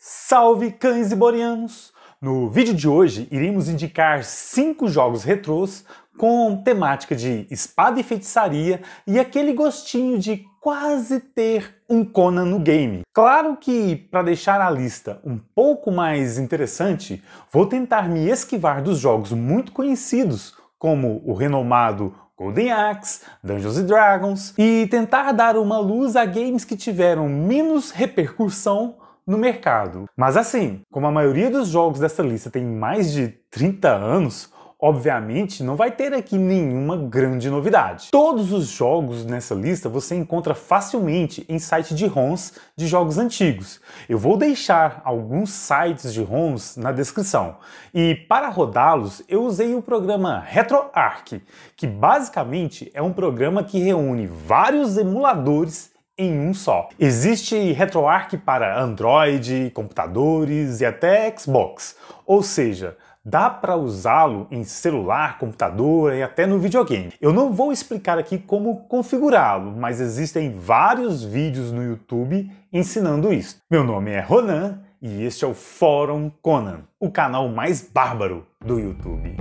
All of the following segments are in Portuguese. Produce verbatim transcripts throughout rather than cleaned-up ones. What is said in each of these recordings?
Salve cães e boreanos! No vídeo de hoje iremos indicar cinco jogos retrôs com temática de espada e feitiçaria e aquele gostinho de quase ter um Conan no game. Claro que, para deixar a lista um pouco mais interessante, vou tentar me esquivar dos jogos muito conhecidos, como o renomado Golden Axe, Dungeons and Dragons, e tentar dar uma luz a games que tiveram menos repercussão no mercado. Mas assim, como a maioria dos jogos dessa lista tem mais de trinta anos, obviamente não vai ter aqui nenhuma grande novidade. Todos os jogos nessa lista você encontra facilmente em site de ROMs de jogos antigos. Eu vou deixar alguns sites de ROMs na descrição. E para rodá-los eu usei o programa RetroArch, que basicamente é um programa que reúne vários emuladores em um só. Existe RetroArch para Android, computadores e até Xbox, ou seja, dá para usá-lo em celular, computador e até no videogame. Eu não vou explicar aqui como configurá-lo, mas existem vários vídeos no YouTube ensinando isso. Meu nome é Ronan e este é o Fórum Conan, o canal mais bárbaro do YouTube.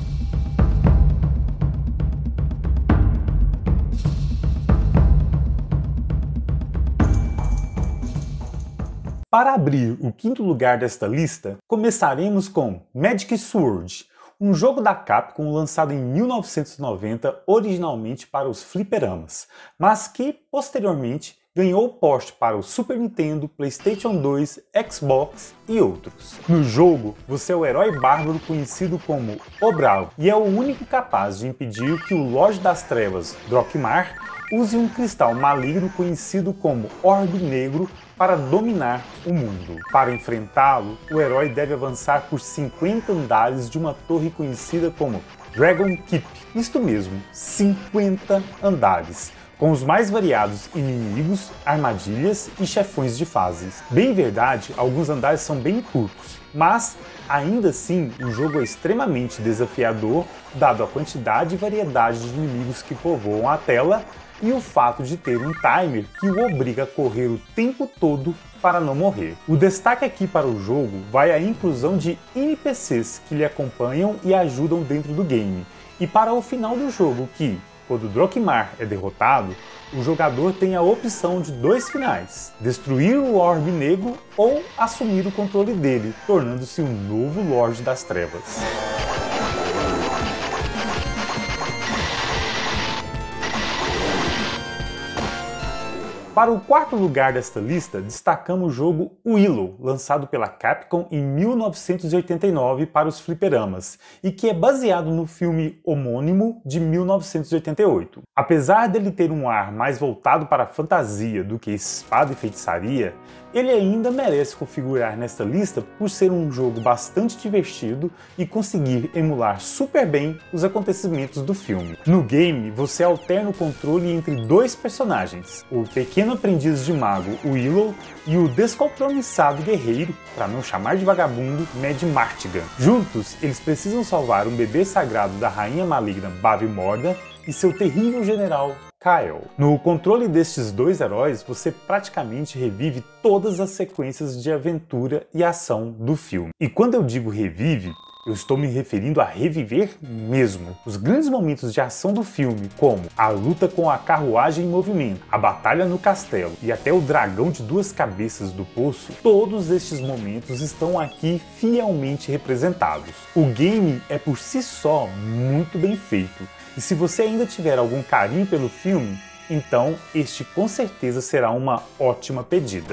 Para abrir o quinto lugar desta lista, começaremos com Magic Sword, um jogo da Capcom lançado em mil novecentos e noventa originalmente para os fliperamas, mas que posteriormente ganhou porte para o Super Nintendo, PlayStation dois, Xbox e outros. No jogo, você é o herói bárbaro conhecido como O Bravo e é o único capaz de impedir que o Lorde das Trevas, Drokmar, use um cristal maligno conhecido como Orbe Negro para dominar o mundo. Para enfrentá-lo, o herói deve avançar por cinquenta andares de uma torre conhecida como Dragon Keep. Isto mesmo, cinquenta andares, com os mais variados inimigos, armadilhas e chefões de fases. Bem verdade, alguns andares são bem curtos, mas ainda assim o jogo é extremamente desafiador, dado a quantidade e variedade de inimigos que povoam a tela e o fato de ter um timer que o obriga a correr o tempo todo para não morrer. O destaque aqui para o jogo vai à inclusão de N P Cs que lhe acompanham e ajudam dentro do game, e para o final do jogo que, quando Drokmar é derrotado, o jogador tem a opção de dois finais: destruir o Orbe Negro ou assumir o controle dele, tornando-se um novo Lorde das Trevas. Para o quarto lugar desta lista, destacamos o jogo Willow, lançado pela Capcom em mil novecentos e oitenta e nove para os fliperamas, e que é baseado no filme homônimo de mil novecentos e oitenta e oito. Apesar dele ter um ar mais voltado para a fantasia do que espada e feitiçaria, ele ainda merece configurar nesta lista por ser um jogo bastante divertido e conseguir emular super bem os acontecimentos do filme. No game, você alterna o controle entre dois personagens, o pequeno aprendiz de mago Willow e o descompromissado guerreiro, para não chamar de vagabundo, Mad Martigan. Juntos, eles precisam salvar um bebê sagrado da rainha maligna Bavi Morda e seu terrível general Kyle. No controle destes dois heróis, você praticamente revive todas as sequências de aventura e ação do filme. E quando eu digo revive, eu estou me referindo a reviver mesmo. Os grandes momentos de ação do filme, como a luta com a carruagem em movimento, a batalha no castelo e até o dragão de duas cabeças do poço, todos estes momentos estão aqui fielmente representados. O game é por si só muito bem feito, e se você ainda tiver algum carinho pelo filme, então este com certeza será uma ótima pedida.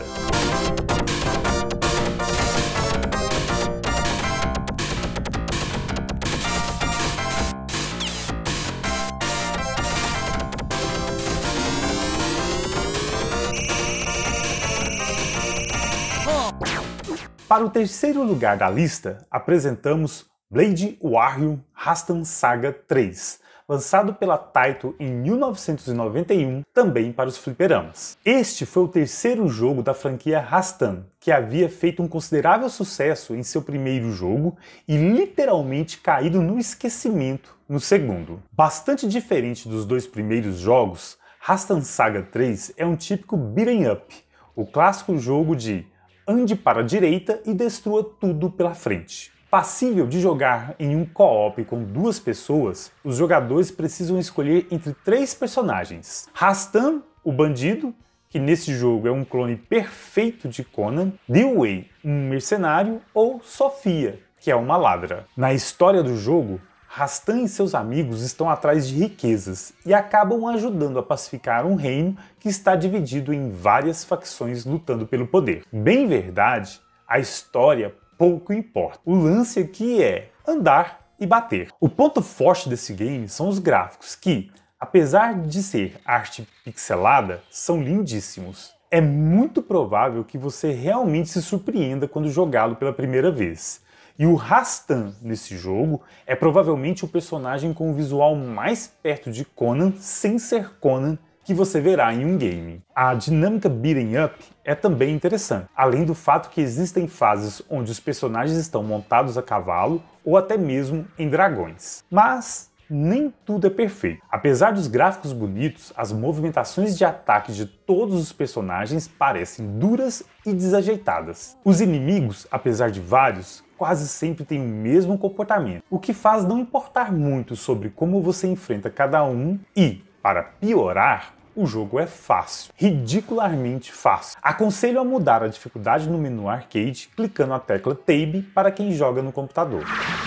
Para o terceiro lugar da lista, apresentamos Blade Warrior Rastan Saga três, lançado pela Taito em mil novecentos e noventa e um, também para os fliperamas. Este foi o terceiro jogo da franquia Rastan, que havia feito um considerável sucesso em seu primeiro jogo e literalmente caído no esquecimento no segundo. Bastante diferente dos dois primeiros jogos, Rastan Saga três é um típico beat'em up, o clássico jogo de ande para a direita e destrua tudo pela frente. Passível de jogar em um co-op com duas pessoas, os jogadores precisam escolher entre três personagens. Rastan, o bandido, que nesse jogo é um clone perfeito de Conan, Dewey, um mercenário, ou Sofia, que é uma ladra. Na história do jogo, Rastan e seus amigos estão atrás de riquezas e acabam ajudando a pacificar um reino que está dividido em várias facções lutando pelo poder. Bem verdade, a história pouco importa. O lance aqui é andar e bater. O ponto forte desse game são os gráficos que, apesar de ser arte pixelada, são lindíssimos. É muito provável que você realmente se surpreenda quando jogá-lo pela primeira vez. E o Rastan nesse jogo é provavelmente o personagem com o visual mais perto de Conan, sem ser Conan, que você verá em um game. A dinâmica beating up é também interessante, além do fato que existem fases onde os personagens estão montados a cavalo ou até mesmo em dragões. Mas nem tudo é perfeito. Apesar dos gráficos bonitos, as movimentações de ataque de todos os personagens parecem duras e desajeitadas. Os inimigos, apesar de vários, quase sempre têm o mesmo comportamento, o que faz não importar muito sobre como você enfrenta cada um e, para piorar, o jogo é fácil, ridicularmente fácil. Aconselho a mudar a dificuldade no menu arcade clicando a tecla Tab para quem joga no computador.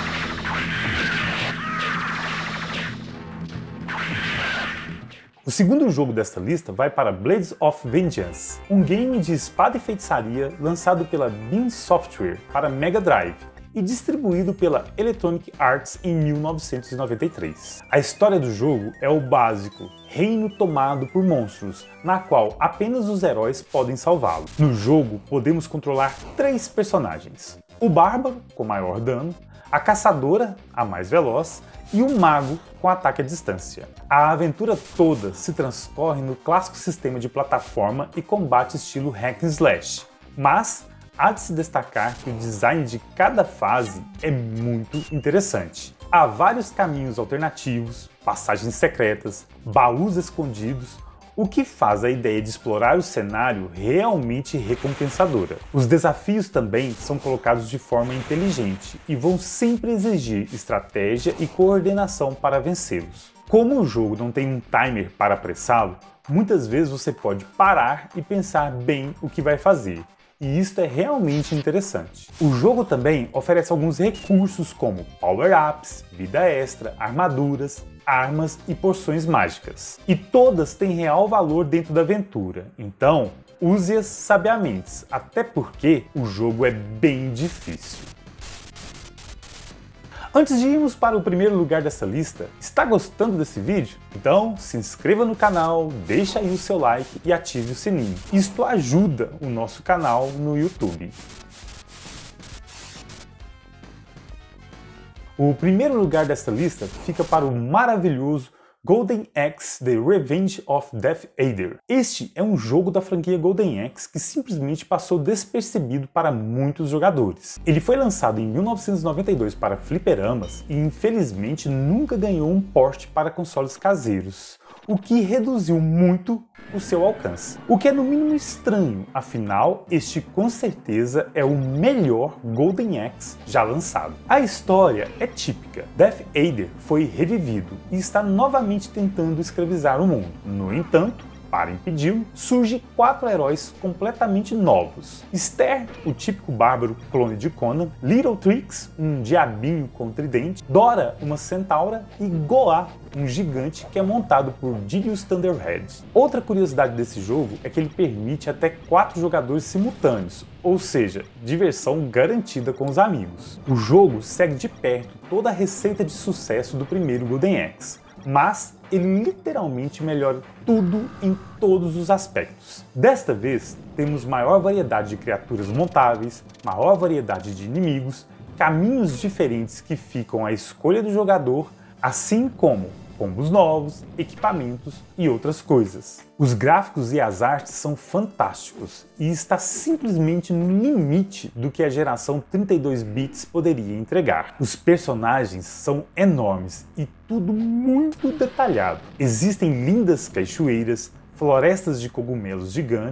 O segundo jogo desta lista vai para Blades of Vengeance, um game de espada e feitiçaria lançado pela Beam Software para Mega Drive e distribuído pela Electronic Arts em mil novecentos e noventa e três. A história do jogo é o básico, reino tomado por monstros, na qual apenas os heróis podem salvá-lo. No jogo, podemos controlar três personagens: o bárbaro, com maior dano, a caçadora, a mais veloz, e o mago, com ataque à distância. A aventura toda se transcorre no clássico sistema de plataforma e combate estilo hack and slash, mas há de se destacar que o design de cada fase é muito interessante. Há vários caminhos alternativos, passagens secretas, baús escondidos, o que faz a ideia de explorar o cenário realmente recompensadora. Os desafios também são colocados de forma inteligente e vão sempre exigir estratégia e coordenação para vencê-los. Como o jogo não tem um timer para apressá-lo, muitas vezes você pode parar e pensar bem o que vai fazer. E isto é realmente interessante. O jogo também oferece alguns recursos como power-ups, vida extra, armaduras, armas e porções mágicas. E todas têm real valor dentro da aventura, então use-as sabiamente, até porque o jogo é bem difícil. Antes de irmos para o primeiro lugar dessa lista, está gostando desse vídeo? Então se inscreva no canal, deixa aí o seu like e ative o sininho. Isto ajuda o nosso canal no YouTube. O primeiro lugar desta lista fica para o maravilhoso Golden Axe: The Revenge of Death Adder. Este é um jogo da franquia Golden Axe que simplesmente passou despercebido para muitos jogadores. Ele foi lançado em mil novecentos e noventa e dois para fliperamas e infelizmente nunca ganhou um port para consoles caseiros, o que reduziu muito o seu alcance. O que é no mínimo estranho, afinal, este com certeza é o melhor Golden Axe já lançado. A história é típica. Death Adder foi revivido e está novamente tentando escravizar o mundo. No entanto, para impedi-lo, surgem quatro heróis completamente novos. Ster, o típico bárbaro clone de Conan, Little Trix, um diabinho com tridente, Dora, uma centaura, e Goa, um gigante que é montado por Dilius Thunderhead. Outra curiosidade desse jogo é que ele permite até quatro jogadores simultâneos, ou seja, diversão garantida com os amigos. O jogo segue de perto toda a receita de sucesso do primeiro Golden Axe, mas ele literalmente melhora tudo em todos os aspectos. Desta vez, temos maior variedade de criaturas montáveis, maior variedade de inimigos, caminhos diferentes que ficam à escolha do jogador, assim como combos novos, equipamentos e outras coisas. Os gráficos e as artes são fantásticos e está simplesmente no limite do que a geração trinta e dois bits poderia entregar. Os personagens são enormes e tudo muito detalhado. Existem lindas cachoeiras, florestas de cogumelos gigantes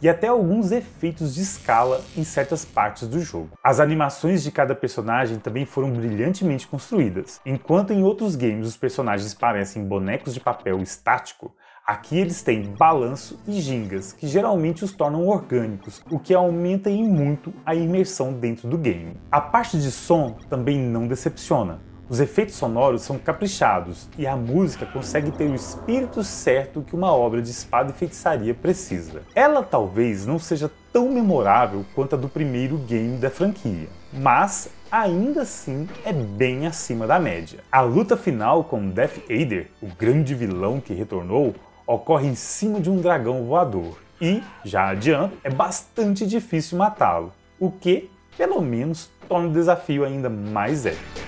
e até alguns efeitos de escala em certas partes do jogo. As animações de cada personagem também foram brilhantemente construídas. Enquanto em outros games os personagens parecem bonecos de papel estático, aqui eles têm balanço e gingas, que geralmente os tornam orgânicos, o que aumenta em muito a imersão dentro do game. A parte de som também não decepciona. Os efeitos sonoros são caprichados e a música consegue ter o espírito certo que uma obra de espada e feitiçaria precisa. Ela talvez não seja tão memorável quanto a do primeiro game da franquia, mas ainda assim é bem acima da média. A luta final com Death Adder, o grande vilão que retornou, ocorre em cima de um dragão voador e, já adianto, é bastante difícil matá-lo, o que, pelo menos, torna o desafio ainda mais épico.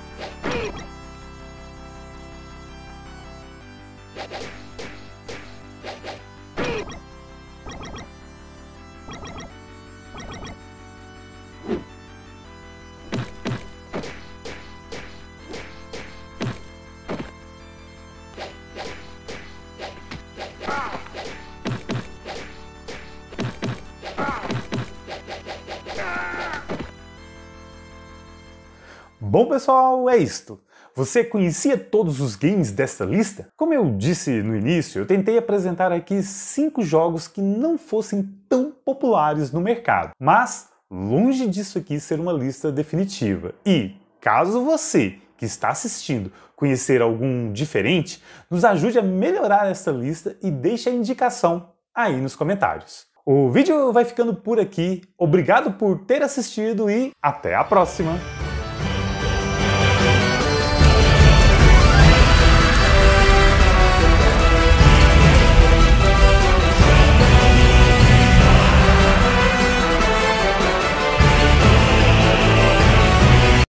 Bom pessoal, é isto. Você conhecia todos os games desta lista? Como eu disse no início, eu tentei apresentar aqui cinco jogos que não fossem tão populares no mercado. Mas, longe disso aqui ser uma lista definitiva. E, caso você, que está assistindo, conhecer algum diferente, nos ajude a melhorar essa lista e deixe a indicação aí nos comentários. O vídeo vai ficando por aqui. Obrigado por ter assistido e até a próxima!